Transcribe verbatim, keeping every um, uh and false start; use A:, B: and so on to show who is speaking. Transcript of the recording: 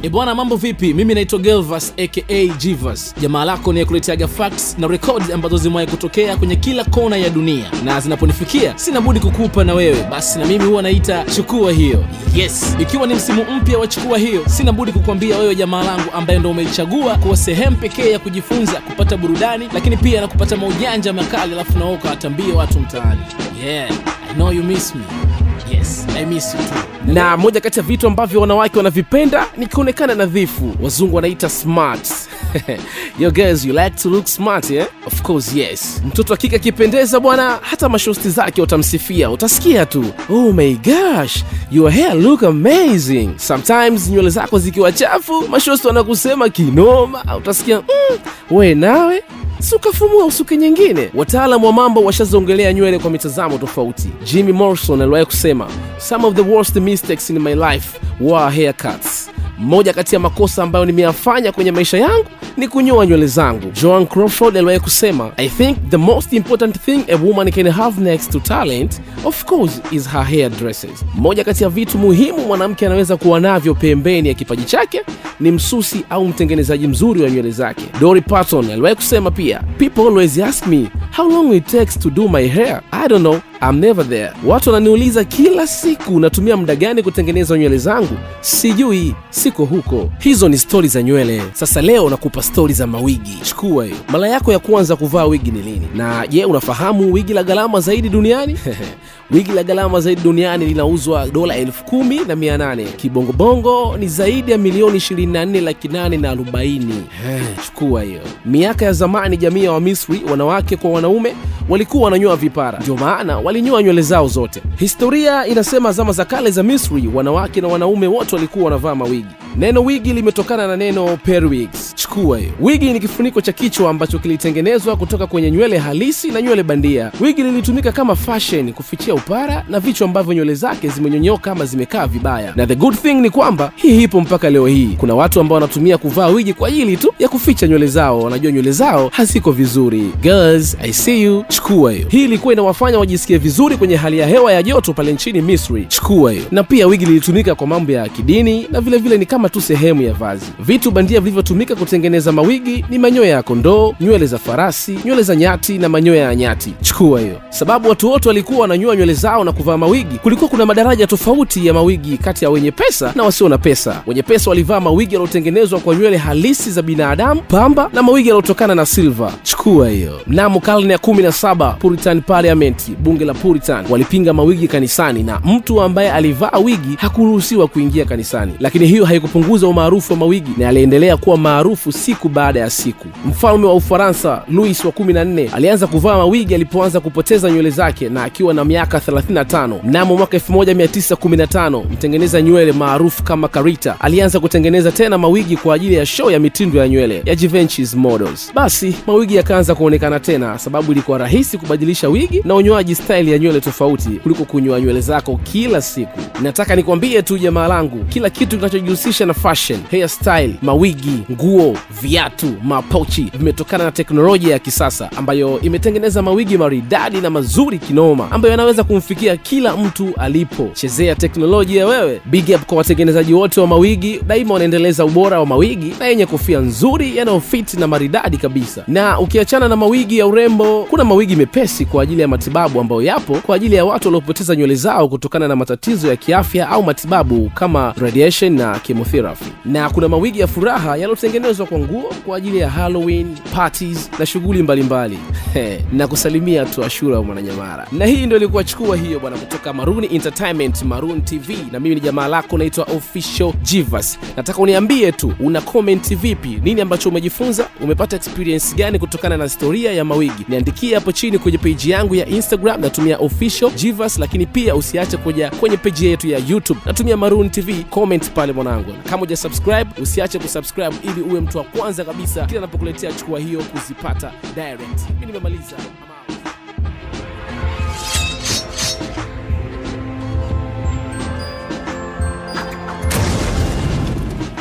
A: E bwana, mambo vipi? Mimi naitwa Gelvas aka Jivas. Jamaa lako ni kuleteaga facts na records ambazo zimewahi kutokea kwenye kila kona ya dunia, na zinaponifikia sina budi kukupa na wewe. Basi na mimi huwa naita chukua hiyo. Yes, ikiwa ni msimu mpya wa chukua hiyo, sina budi kukwambia wewe jamaa langu ambaye ndio umeichagua kuwa sehemu pekee ya kujifunza, kupata burudani, lakini pia na kupata maujanja makali, alafu naoka atambie watu mtaani. Yeah, I know you miss me. Yes, I miss you too.
B: Na moja kati ya vitu ambavyo wanawake wanavipenda ni kuonekana nadhifu. Wazungu wanaita smart. Yo guys, you like to look smart, yeah? Of course, yes. Mtoto wa kike akipendeza bwana, hata mashosti zake utamsifia. Utasikia tu, "Oh my gosh, your hair look amazing." Sometimes nywele zako zikiwa chafu, mashosti wanakusema kinoma. Utasikia, mm, "We nawe sukafumua usuke nyingine." Wataalamu wa mambo washazongelea nywele kwa mitazamo tofauti. Jimmy Morrison aliwahi kusema, "Some of the worst mistakes in my life were haircuts." Moja kati ya makosa ambayo nimeyafanya kwenye maisha yangu ni kunyoa nywele zangu. Joan Crawford aliwahi kusema, "I think the most important thing a woman can have next to talent, of course, is her hairdressers." Moja kati ya vitu muhimu mwanamke anaweza kuwa navyo pembeni ya kipaji chake ni msusi au mtengenezaji mzuri wa nywele zake. Dolly Parton aliwahi kusema pia, "People always ask me how long it takes to do my hair. I don't know. I'm never there." Watu wananiuliza kila siku natumia muda gani kutengeneza nywele zangu. Sijui, siko huko. Hizo ni stori za nywele. Sasa leo nakupa stori za mawigi. Chukua hiyo. Mara yako ya kwanza kuvaa wigi ni lini? Na je, unafahamu wigi la gharama zaidi duniani? Wigi la gharama zaidi duniani linauzwa dola elfu kumi na mia nane. Kibongo bongo ni zaidi ya milioni ishirini na nne laki nane na arobaini. Chukua hiyo. Miaka ya zamani jamii ya Wamisri, wanawake kwa wanaume, walikuwa wananyoa vipara. Ndio maana walinyoa nywele zao zote. Historia inasema zama za kale za Misri, wanawake na wanaume wote walikuwa wanavaa mawigi. Neno wigi limetokana na neno periwigs. Chukua hiyo. Wigi ni kifuniko cha kichwa ambacho kilitengenezwa kutoka kwenye nywele halisi na nywele bandia. Wigi lilitumika kama fashion kufichia upara na vichwa ambavyo nywele zake zimenyonyoka ama zimekaa vibaya. Na the good thing ni kwamba hii ipo mpaka leo hii. Kuna watu ambao wanatumia kuvaa wigi kwa ajili tu ya kuficha nywele zao, wanajua nywele zao haziko vizuri. Girls, I see you. Chukua hiyo. Hii ilikuwa inawafanya wajisikie vizuri kwenye hali ya hewa ya joto pale nchini Misri. Chukua hiyo. Na pia wigi lilitumika kwa mambo ya kidini na vile vile ni kama tu sehemu ya vazi. Vitu bandia vilivyotumika kutengeneza mawigi ni manyoya ya kondoo, nywele za farasi, nywele za nyati na manyoya ya nyati. Chukua hiyo. Sababu watu wote walikuwa wananyoa nywele zao na kuvaa mawigi, kulikuwa kuna madaraja tofauti ya mawigi kati ya wenye pesa na wasio na pesa. Wenye pesa walivaa mawigi yaliyotengenezwa kwa nywele halisi za binadamu, pamba na mawigi yaliyotokana na silver. Chukua hiyo. Mnamo karne ya kumi na saba, Puritan Parliament, bunge la Puritan, walipinga mawigi kanisani na mtu ambaye alivaa wigi hakuruhusiwa kuingia kanisani. Lakini hiyo haikupunguza umaarufu wa mawigi na aliendelea kuwa maarufu siku baada ya siku. Mfalme wa Ufaransa Louis wa kumi na nne alianza kuvaa mawigi alipoanza kupoteza nywele zake na akiwa na miaka thelathini na tano. Mnamo mwaka elfu moja mia tisa kumi na tano, mtengeneza nywele maarufu kama Carita alianza kutengeneza tena mawigi kwa ajili ya show ya mitindo ya nywele ya Givenchy's Models. Basi mawigi yakaanza kuonekana tena sababu ilikuwa rahisi kubadilisha wigi na unyoaji style ya nywele tofauti kuliko kunyoa nywele zako kila siku. Nataka nikwambie tu jamaa langu, kila kitu kinachojihusisha na fashion, hairstyle, mawigi, nguo, viatu, mapochi vimetokana na teknolojia ya kisasa ambayo imetengeneza mawigi maridadi na mazuri kinoma ambayo yanaweza kumfikia kila mtu alipo. Chezea teknolojia wewe. Big up kwa watengenezaji wote wa mawigi, daima wanaendeleza ubora wa mawigi na yenye kofia nzuri yanayofit na maridadi kabisa. Na ukiachana na mawigi ya urembo, kuna mawigi mepesi kwa ajili ya matibabu ambayo yapo kwa ajili ya watu waliopoteza nywele zao kutokana na matatizo ya kiafya au matibabu kama radiation na chemotherapy. Na kuna mawigi ya furaha yaliyotengenezwa kwa nguo kwa ajili ya Halloween, parties na shughuli mbalimbali. Na kusalimia tu Ashura Mwananyamara. Na hii ndio ilikuwa chukua hiyo bwana, kutoka Maroon Entertainment, Maroon T V, na mimi ni jamaa lako naitwa Official Jivas. Nataka uniambie tu una comment vipi? Nini ambacho umejifunza? Umepata experience gani kutokana na historia ya mawigi? Niandikie hapo chini kwenye page yangu ya Instagram, natumia Official Jivas, lakini pia usiache kuja kwenye page yetu ya YouTube, natumia Maroon T V. Comment pale mwanangu. Kama uja subscribe, usiache kusubscribe ili uwe mtu wa kwanza kabisa kila ninapokuletea chukua hiyo kuzipata direct. Mimi nimemaliza.